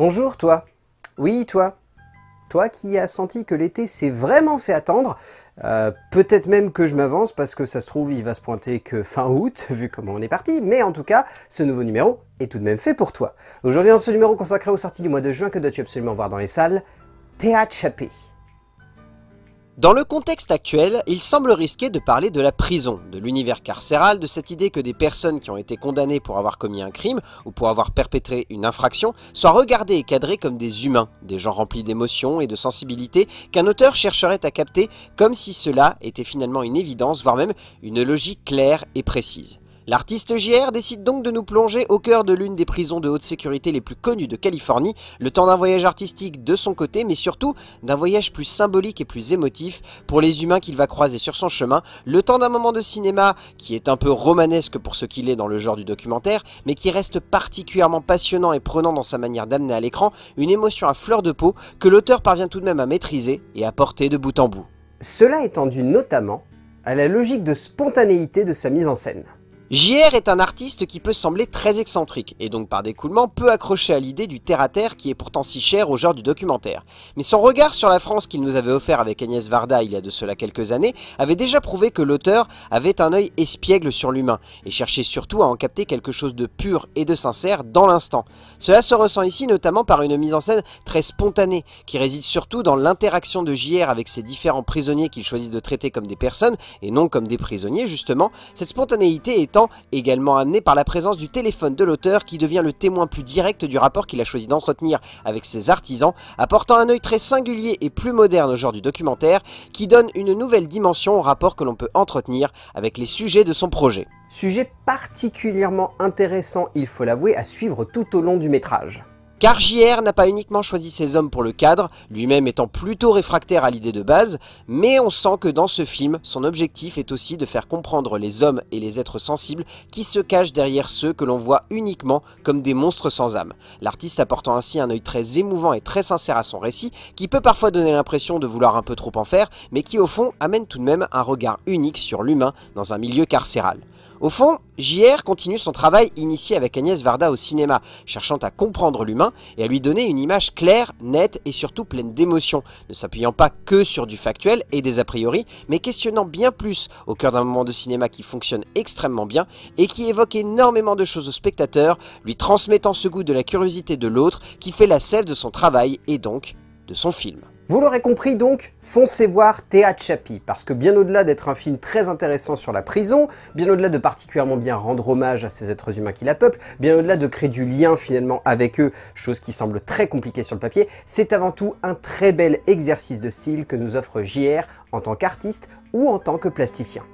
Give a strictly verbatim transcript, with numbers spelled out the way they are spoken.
Bonjour toi. Oui toi. Toi qui as senti que l'été s'est vraiment fait attendre. Euh, Peut-être même que je m'avance parce que ça se trouve il va se pointer que fin août vu comment on est parti. Mais en tout cas, ce nouveau numéro est tout de même fait pour toi. Aujourd'hui dans ce numéro consacré aux sorties du mois de juin, que dois-tu absolument voir dans les salles? Tehachapi. Dans le contexte actuel, il semble risqué de parler de la prison, de l'univers carcéral, de cette idée que des personnes qui ont été condamnées pour avoir commis un crime ou pour avoir perpétré une infraction soient regardées et cadrées comme des humains, des gens remplis d'émotions et de sensibilité qu'un auteur chercherait à capter comme si cela était finalement une évidence, voire même une logique claire et précise. L'artiste J R décide donc de nous plonger au cœur de l'une des prisons de haute sécurité les plus connues de Californie, le temps d'un voyage artistique de son côté, mais surtout d'un voyage plus symbolique et plus émotif pour les humains qu'il va croiser sur son chemin, le temps d'un moment de cinéma qui est un peu romanesque pour ce qu'il est dans le genre du documentaire, mais qui reste particulièrement passionnant et prenant dans sa manière d'amener à l'écran une émotion à fleur de peau que l'auteur parvient tout de même à maîtriser et à porter de bout en bout. Cela étant dû notamment à la logique de spontanéité de sa mise en scène. J R est un artiste qui peut sembler très excentrique, et donc par découlement peu accroché à l'idée du terre-à-terre qui est pourtant si cher au genre du documentaire. Mais son regard sur la France qu'il nous avait offert avec Agnès Varda il y a de cela quelques années avait déjà prouvé que l'auteur avait un œil espiègle sur l'humain, et cherchait surtout à en capter quelque chose de pur et de sincère dans l'instant. Cela se ressent ici notamment par une mise en scène très spontanée, qui réside surtout dans l'interaction de J R avec ses différents prisonniers qu'il choisit de traiter comme des personnes, et non comme des prisonniers justement, cette spontanéité étant également amené par la présence du téléphone de l'auteur qui devient le témoin plus direct du rapport qu'il a choisi d'entretenir avec ses artisans, apportant un œil très singulier et plus moderne au genre du documentaire qui donne une nouvelle dimension au rapport que l'on peut entretenir avec les sujets de son projet. Sujet particulièrement intéressant, il faut l'avouer, à suivre tout au long du métrage. Car J R n'a pas uniquement choisi ses hommes pour le cadre, lui-même étant plutôt réfractaire à l'idée de base, mais on sent que dans ce film, son objectif est aussi de faire comprendre les hommes et les êtres sensibles qui se cachent derrière ceux que l'on voit uniquement comme des monstres sans âme. L'artiste apportant ainsi un œil très émouvant et très sincère à son récit, qui peut parfois donner l'impression de vouloir un peu trop en faire, mais qui au fond amène tout de même un regard unique sur l'humain dans un milieu carcéral. Au fond, J R continue son travail initié avec Agnès Varda au cinéma, cherchant à comprendre l'humain et à lui donner une image claire, nette et surtout pleine d'émotions, ne s'appuyant pas que sur du factuel et des a priori, mais questionnant bien plus au cœur d'un moment de cinéma qui fonctionne extrêmement bien et qui évoque énormément de choses au spectateur, lui transmettant ce goût de la curiosité de l'autre qui fait la sève de son travail et donc de son film. Vous l'aurez compris donc, foncez voir Tehachapi, parce que bien au-delà d'être un film très intéressant sur la prison, bien au-delà de particulièrement bien rendre hommage à ces êtres humains qui la peuplent, bien au-delà de créer du lien finalement avec eux, chose qui semble très compliquée sur le papier, c'est avant tout un très bel exercice de style que nous offre J R en tant qu'artiste ou en tant que plasticien.